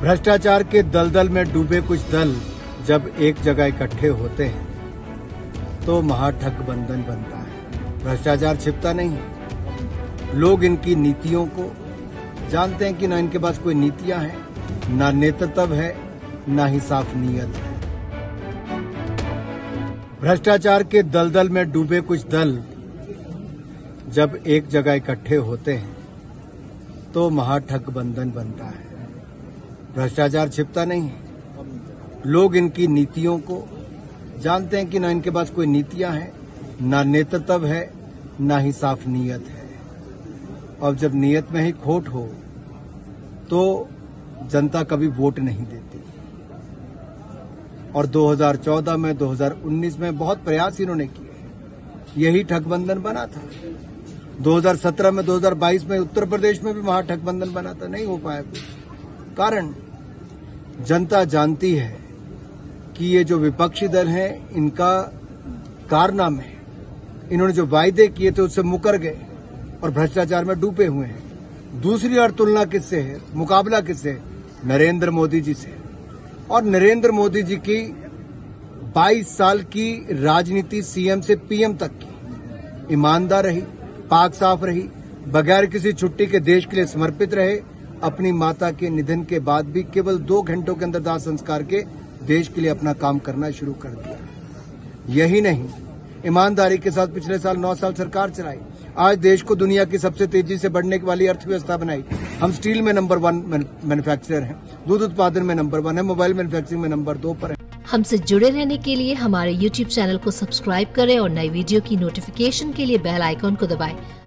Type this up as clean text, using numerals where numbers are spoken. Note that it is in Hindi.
भ्रष्टाचार के दलदल में डूबे कुछ दल जब एक जगह इकट्ठे होते हैं तो महागठबंधन बनता है। भ्रष्टाचार छिपता नहीं। लोग इनकी नीतियों को जानते हैं कि ना इनके पास कोई नीतियां हैं, ना नेतृत्व है, ना ही साफ नीयत है। भ्रष्टाचार के दलदल में डूबे कुछ दल जब एक जगह इकट्ठे होते हैं तो महागठबंधन बनता है। भ्रष्टाचार छिपता नहीं। लोग इनकी नीतियों को जानते हैं कि ना इनके पास कोई नीतियां हैं, ना नेतृत्व है, ना ही साफ नीयत है। और जब नीयत में ही खोट हो तो जनता कभी वोट नहीं देती। और 2014 में, 2019 में बहुत प्रयास इन्होंने किए। यही ठगबंधन बना था। 2017 में, 2022 में उत्तर प्रदेश में भी महागठबंधन बना था, नहीं हो पाया कुछ। कारण जनता जानती है कि ये जो विपक्षी दल हैं, इनका कारनामे, इन्होंने जो वायदे किए थे उससे मुकर गए और भ्रष्टाचार में डूबे हुए हैं। दूसरी ओर तुलना किससे है, मुकाबला किससे है? नरेंद्र मोदी जी से। और नरेंद्र मोदी जी की 22 साल की राजनीति, सीएम से पीएम तक की, ईमानदार रही, पाक साफ रही, बगैर किसी छुट्टी के देश के लिए समर्पित रहे। अपनी माता के निधन के बाद भी केवल 2 घंटों के अंदर दाह संस्कार के देश के लिए अपना काम करना शुरू कर दिया। यही नहीं, ईमानदारी के साथ पिछले साल 9 साल सरकार चलाई। आज देश को दुनिया की सबसे तेजी से बढ़ने वाली अर्थव्यवस्था बनाई। हम स्टील में नंबर 1 मैन्युफैक्चरर हैं, दूध उत्पादन में नंबर 1 है, मोबाइल मैन्युफैक्चरिंग में नंबर 2 पर है। हमसे जुड़े रहने के लिए हमारे YouTube चैनल को सब्सक्राइब करें और नई वीडियो की नोटिफिकेशन के लिए बेल आइकॉन को दबाएं।